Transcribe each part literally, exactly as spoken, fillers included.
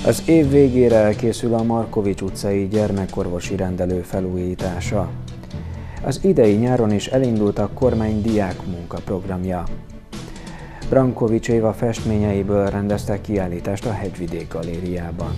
Az év végére elkészül a Markovics utcai gyermekorvosi rendelő felújítása. Az idei nyáron is elindult a kormány diákmunka programja. Brankovics Éva festményeiből rendeztek kiállítást a Hegyvidék galériában.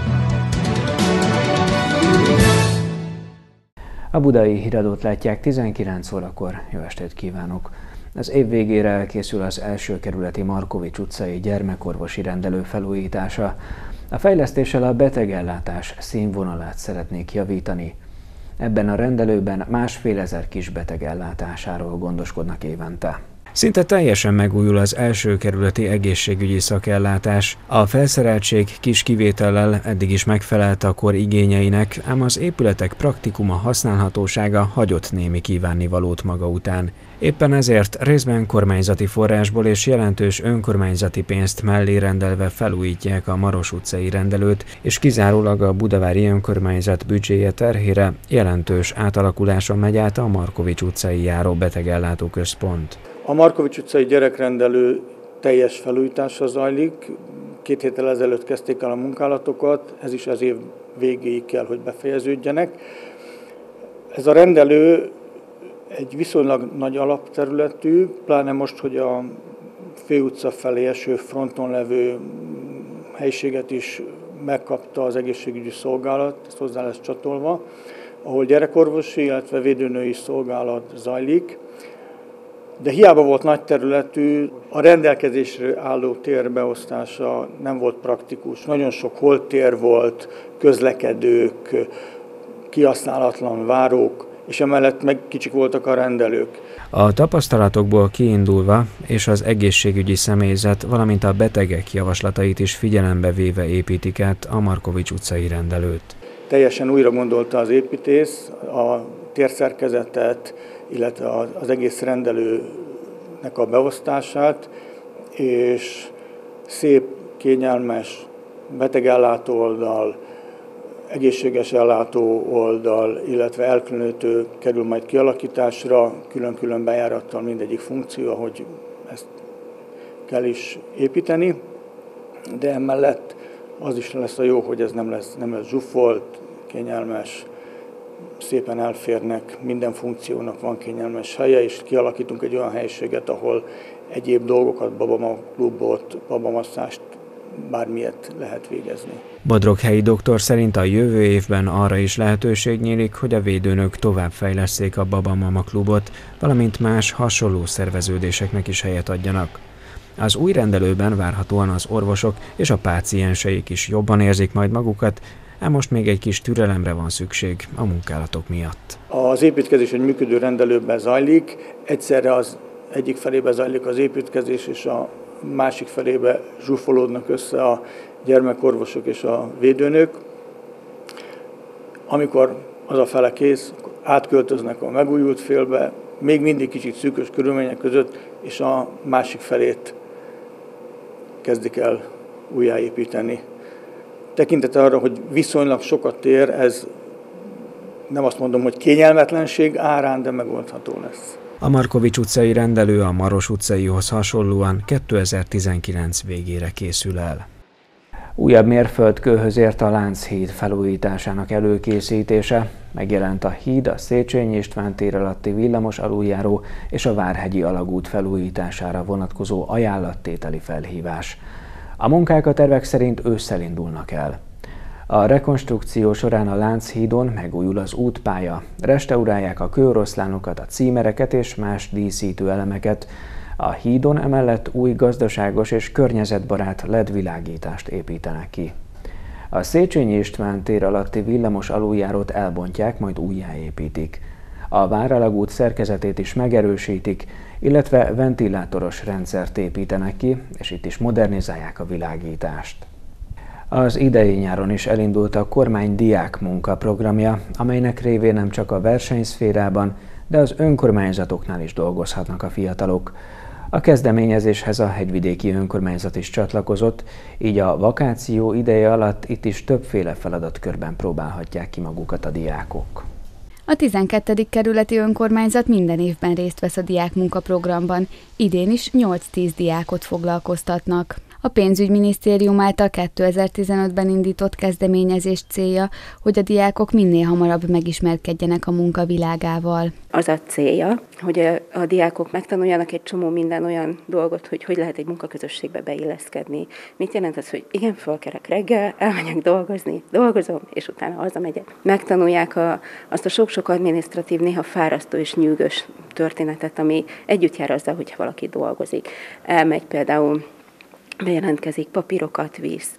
A budai híradót látják tizenkilenc órakor. Jó estét kívánok! Az év végére elkészül az első kerületi Markovics utcai gyermekorvosi rendelő felújítása. A fejlesztéssel a betegellátás színvonalát szeretnék javítani. Ebben a rendelőben másfél ezer kisbeteg ellátásáról gondoskodnak évente. Szinte teljesen megújul az első kerületi egészségügyi szakellátás. A felszereltség kis kivétellel eddig is megfelelt a kor igényeinek, ám az épületek praktikuma használhatósága hagyott némi kívánnivalót maga után. Éppen ezért részben kormányzati forrásból és jelentős önkormányzati pénzt mellé rendelve felújítják a Maros utcai rendelőt, és kizárólag a budavári önkormányzat büdzséje terhére jelentős átalakuláson megy át a Markovics utcai járó betegellátó központ. A Markovics utcai gyerekrendelő teljes felújítása zajlik. Két héttel ezelőtt kezdték el a munkálatokat, ez is az év végéig kell, hogy befejeződjenek. Ez a rendelő egy viszonylag nagy alapterületű, pláne most, hogy a főutca felé eső fronton levő helyiséget is megkapta az egészségügyi szolgálat, ez hozzá lesz csatolva, ahol gyerekorvosi, illetve védőnői szolgálat zajlik. De hiába volt nagy területű, a rendelkezésre álló térbeosztása nem volt praktikus. Nagyon sok holttér volt, közlekedők, kihasználatlan várók, és emellett meg kicsik voltak a rendelők. A tapasztalatokból kiindulva és az egészségügyi személyzet, valamint a betegek javaslatait is figyelembe véve építik át a Markovics utcai rendelőt. Teljesen újra gondolta az építész a térszerkezetet, illetve az egész rendelőnek a beosztását, és szép, kényelmes betegellátó oldal, egészséges ellátó oldal, illetve elkülönítő kerül majd kialakításra, külön-külön bejárattal mindegyik funkció, ahogy ezt kell is építeni, de emellett az is lesz a jó, hogy ez nem lesz, nem lesz zsúfolt, kényelmes, szépen elférnek, minden funkciónak van kényelmes helye, és kialakítunk egy olyan helyiséget, ahol egyéb dolgokat, babamaklubot, babamasszást, bármilyet lehet végezni. Bodroghelyi doktor szerint a jövő évben arra is lehetőség nyílik, hogy a védőnök továbbfejlesszék a babamama klubot, valamint más hasonló szerveződéseknek is helyet adjanak. Az új rendelőben várhatóan az orvosok és a pácienseik is jobban érzik majd magukat, ám most még egy kis türelemre van szükség a munkálatok miatt. Az építkezés egy működő rendelőben zajlik, egyszerre az egyik felébe zajlik az építkezés, és a másik felébe zsúfolódnak össze a gyermekorvosok és a védőnök. Amikor az a fele kész, átköltöznek a megújult félbe, még mindig kicsit szűkös körülmények között, és a másik felét kezdik el újjáépíteni. Tekintettel arra, hogy viszonylag sokat tér, ez nem azt mondom, hogy kényelmetlenség árán, de megoldható lesz. A Markovics utcai rendelő a Maros utcaihoz hasonlóan kétezer-tizenkilenc végére készül el. Újabb mérföldkőhöz ért a Lánchíd felújításának előkészítése. Megjelent a híd, a Széchenyi István tér alatti villamos aluljáró és a Várhegyi alagút felújítására vonatkozó ajánlattételi felhívás. A munkák a tervek szerint ősszel indulnak el. A rekonstrukció során a Lánchídon megújul az útpálya, restaurálják a kőoroszlánokat, a címereket és más díszítő elemeket. A hídon emellett új gazdaságos és környezetbarát el é dé világítást építenek ki. A Széchenyi István tér alatti villamos aluljárót elbontják, majd újjáépítik. A Váralagút szerkezetét is megerősítik, illetve ventilátoros rendszert építenek ki, és itt is modernizálják a világítást. Az idei nyáron is elindult a kormány diákmunka programja, amelynek révén nem csak a versenyszférában, de az önkormányzatoknál is dolgozhatnak a fiatalok. A kezdeményezéshez a hegyvidéki önkormányzat is csatlakozott, így a vakáció ideje alatt itt is többféle feladatkörben próbálhatják ki magukat a diákok. A tizenkettedik kerületi önkormányzat minden évben részt vesz a diákmunkaprogramban, idén is nyolc-tíz diákot foglalkoztatnak. A pénzügyminisztérium által kétezer-tizenötben indított kezdeményezés célja, hogy a diákok minél hamarabb megismerkedjenek a munka világával. Az a célja, hogy a, a diákok megtanuljanak egy csomó minden olyan dolgot, hogy hogy lehet egy munkaközösségbe beilleszkedni. Mit jelent az, hogy igen, fölkerek reggel, elmegyek dolgozni, dolgozom, és utána hazamegyek. Megtanulják a, azt a sok-sok adminisztratív, néha fárasztó és nyűgös történetet, ami együtt jár azzal, hogyha valaki dolgozik. Elmegy például, bejelentkezik, papírokat visz,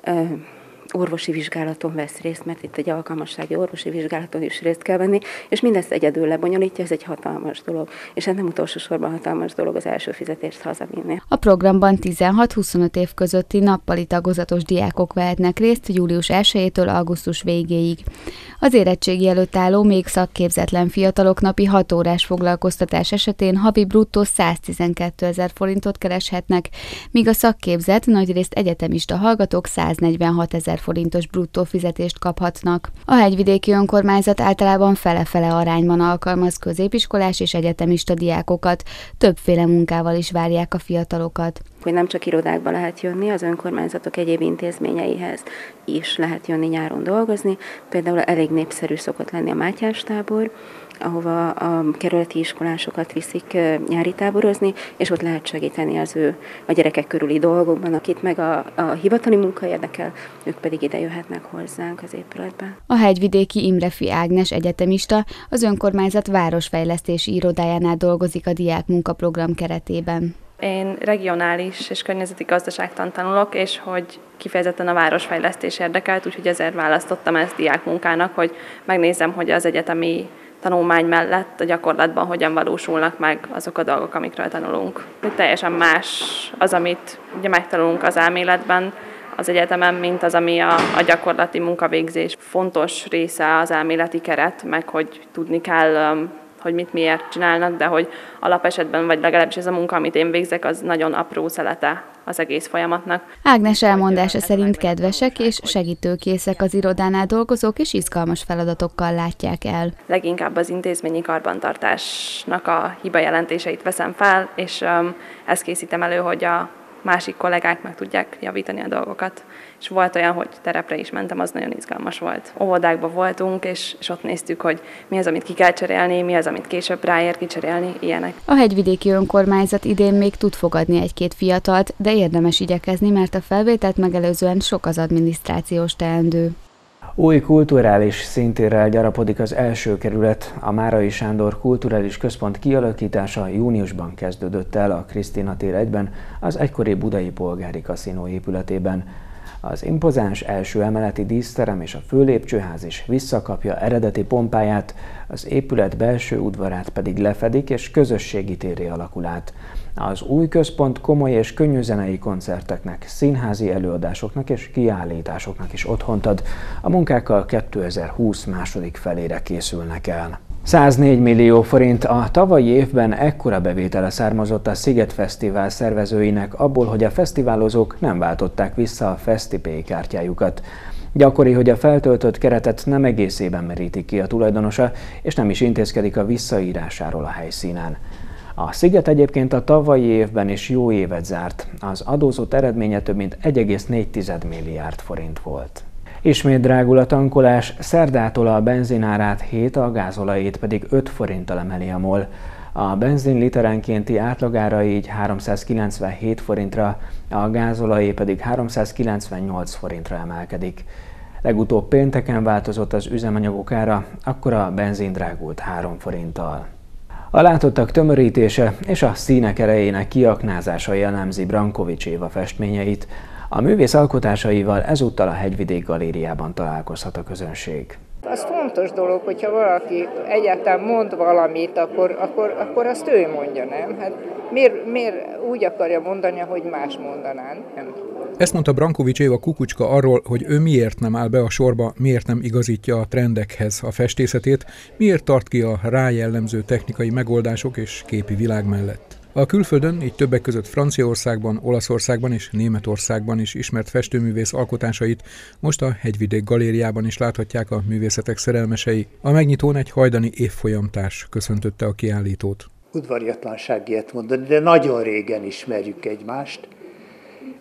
orvosi vizsgálaton vesz részt, mert itt egy alkalmassági orvosi vizsgálaton is részt kell venni, és mindezt egyedül lebonyolítja, ez egy hatalmas dolog. És ez nem utolsó sorban hatalmas dolog az első fizetést hazavinni. A programban tizenhat-huszonöt év közötti nappali tagozatos diákok vehetnek részt július elsejétől augusztus végéig. Az érettségi előtt álló, még szakképzetlen fiatalok napi hat órás foglalkoztatás esetén havi bruttó száztizenkétezer forintot kereshetnek, míg a szakképzett, nagyrészt egyetemista hallgatók száznegyvenhatezer forintos bruttó fizetést kaphatnak. A hegyvidéki önkormányzat általában fele-fele arányban alkalmaz középiskolás és egyetemista diákokat, többféle munkával is várják a fiatalokat. Hogy nem csak irodákba lehet jönni, az önkormányzatok egyéb intézményeihez is lehet jönni nyáron dolgozni. Például elég népszerű szokott lenni a Mátyás tábor, ahova a kerületi iskolásokat viszik nyári táborozni, és ott lehet segíteni az ő a gyerekek körüli dolgokban, akit meg a, a hivatali munka érdekel, ők pedig ide jöhetnek hozzánk az épületbe. A hegyvidéki Imrefi Ágnes egyetemista az önkormányzat városfejlesztési irodájánál dolgozik a diák munkaprogram keretében. Én regionális és környezeti gazdaságtan tanulok, és hogy kifejezetten a városfejlesztés érdekelt, úgyhogy ezért választottam ezt diákmunkának, hogy megnézem, hogy az egyetemi tanulmány mellett a gyakorlatban hogyan valósulnak meg azok a dolgok, amikről tanulunk. Teljesen más az, amit ugye megtanulunk az elméletben az egyetemen, mint az, ami a, a gyakorlati munkavégzés. Fontos része az elméleti keret, meg hogy tudni kell, hogy mit miért csinálnak, de hogy alapesetben, vagy legalábbis ez a munka, amit én végzek, az nagyon apró szelete az egész folyamatnak. Ágnes elmondása szerint kedvesek és segítőkészek az irodánál dolgozók, és izgalmas feladatokkal látják el. Leginkább az intézményi karbantartásnak a hibajelentéseit veszem fel, és um, ezt készítem elő, hogy a másik kollégák meg tudják javítani a dolgokat. És volt olyan, hogy terepre is mentem, az nagyon izgalmas volt. Óvodákban voltunk, és, és ott néztük, hogy mi az, amit ki kell cserélni, mi az, amit később ráér kicserélni, ilyenek. A hegyvidéki önkormányzat idén még tud fogadni egy-két fiatalt, de érdemes igyekezni, mert a felvételt megelőzően sok az adminisztrációs teendő. Új kulturális szintérrel gyarapodik az első kerület. A Márai Sándor Kulturális Központ kialakítása júniusban kezdődött el a Krisztina tér egyben, az egykori budai polgári kaszinó épületében. Az impozáns első emeleti díszterem és a főlépcsőház is visszakapja eredeti pompáját, az épület belső udvarát pedig lefedik és közösségi térré alakul át. Az új központ komoly és könnyűzenei koncerteknek, színházi előadásoknak és kiállításoknak is otthont ad. A munkákkal kétezer-húsz második felére készülnek el. száznégy millió forint a tavalyi évben ekkora bevétele származott a Sziget Fesztivál szervezőinek abból, hogy a fesztiválozók nem váltották vissza a FesztiPay kártyájukat. Gyakori, hogy a feltöltött keretet nem egészében merítik ki a tulajdonosa, és nem is intézkedik a visszaírásáról a helyszínen. A Sziget egyébként a tavalyi évben is jó évet zárt, az adózott eredménye több mint egy egész négy milliárd forint volt. Ismét drágul a tankolás, szerdától a benzinárát hét, a gázolajét pedig öt forinttal emeli a MOL. A benzin literenkénti átlagára így háromszázkilencvenhét forintra, a gázolajé pedig háromszázkilencvennyolc forintra emelkedik. Legutóbb pénteken változott az üzemanyagok ára, akkor a benzin drágult három forinttal. A látottak tömörítése és a színek erejének kiaknázása jellemzi Brankovics Éva festményeit. A művész alkotásaival ezúttal a Hegyvidék Galériában találkozhat a közönség. Az fontos dolog, hogyha valaki egyáltalán mond valamit, akkor, akkor, akkor azt ő mondja, nem? Hát miért, miért úgy akarja mondani, hogy más mondanán? Nem. Ezt mondta Brankovics Éva Kukucska arról, hogy ő miért nem áll be a sorba, miért nem igazítja a trendekhez a festészetét, miért tart ki a rá jellemző technikai megoldások és képi világ mellett. A külföldön, így többek között Franciaországban, Olaszországban és Németországban is ismert festőművész alkotásait most a Hegyvidék Galériában is láthatják a művészetek szerelmesei. A megnyitón egy hajdani évfolyamtárs köszöntötte a kiállítót. Udvariatlanság ilyet mondani, de nagyon régen ismerjük egymást.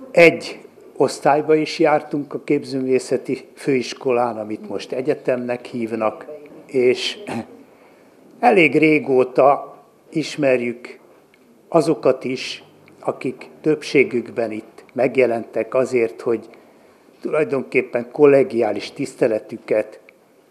egy osztályba is jártunk a képzőművészeti főiskolán, amit most egyetemnek hívnak, és elég régóta ismerjük azokat is, akik többségükben itt megjelentek azért, hogy tulajdonképpen kollegiális tiszteletüket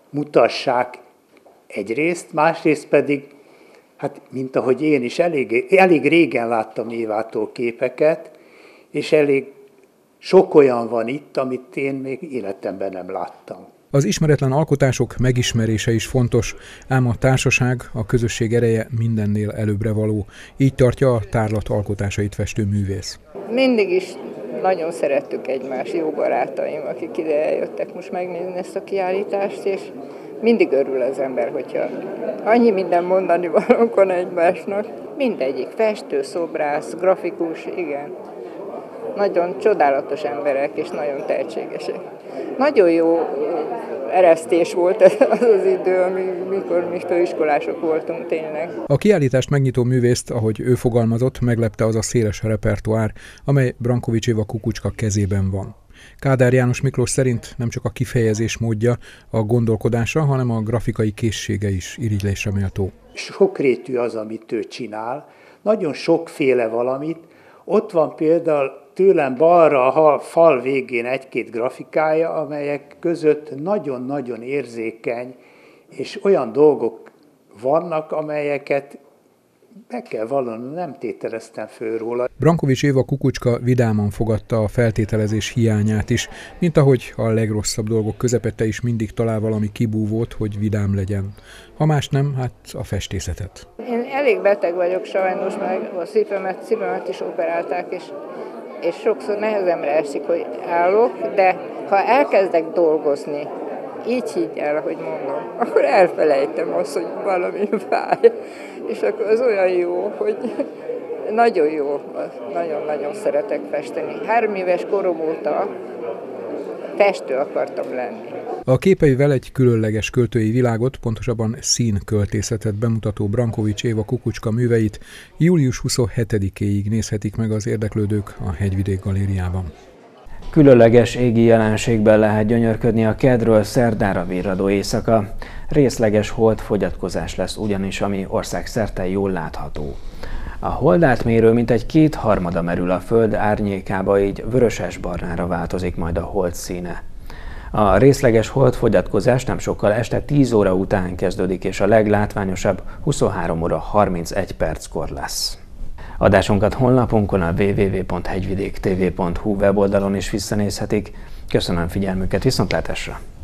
mutassák egyrészt, másrészt pedig, hát mint ahogy én is elég, elég régen láttam Évától képeket, és elég sok olyan van itt, amit én még életemben nem láttam. Az ismeretlen alkotások megismerése is fontos, ám a társaság, a közösség ereje mindennél előbbre való. Így tartja a tárlat alkotásait festő művész. Mindig is nagyon szerettük egymást, jó barátaim, akik ide eljöttek most megnézni ezt a kiállítást, és mindig örül az ember, hogyha annyi minden mondani valónk van egymásnak. Mindegyik festő, szobrász, grafikus, igen. Nagyon csodálatos emberek, és nagyon tehetségesek. Nagyon jó eresztés volt az az idő, amikor mi főiskolások voltunk tényleg. A kiállítást megnyitó művészt, ahogy ő fogalmazott, meglepte az a széles repertoár, amely Brankovics Éva Kukucska kezében van. Kádár János Miklós szerint nem csak a kifejezés módja, a gondolkodása, hanem a grafikai készsége is irigylésre méltó. Sokrétű az, amit ő csinál, nagyon sokféle valamit. Ott van például tőlem balra a fal végén egy-két grafikája, amelyek között nagyon-nagyon érzékeny, és olyan dolgok vannak, amelyeket be kell vallanom, nem tételeztem föl róla. Brankovics Éva Kukucska vidáman fogadta a feltételezés hiányát is, mint ahogy a legrosszabb dolgok közepette is mindig talál valami kibúvót, hogy vidám legyen. Ha más nem, hát a festészetet. Én elég beteg vagyok sajnos, meg a szívemet, szívemet is operálták, és, és sokszor nehezemre esik, hogy állok, de ha elkezdek dolgozni, így higgy el, hogy mondom, akkor elfelejtem azt, hogy valami fáj. És akkor az olyan jó, hogy nagyon jó, nagyon-nagyon szeretek festeni. Három éves korom óta festő akartam lenni. A képeivel egy különleges költői világot, pontosabban színköltészetet bemutató Brankovics Éva Kukucska műveit július huszonhetedikéig nézhetik meg az érdeklődők a Hegyvidék Galériában. Különleges égi jelenségben lehet gyönyörködni a kedről szerdára virradó éjszaka. Részleges holdfogyatkozás lesz ugyanis, ami országszerte jól látható. A holdátmérő mintegy kétharmada merül a föld árnyékába, így vöröses-barnára változik majd a hold színe. A részleges holdfogyatkozás nem sokkal este tíz óra után kezdődik, és a leglátványosabb huszonhárom óra harmincegy perckor lesz. Adásunkat honlapunkon, a double-u double-u double-u pont hegyvidék t v pont hu weboldalon is visszanézhetik. Köszönöm figyelmüket, viszontlátásra!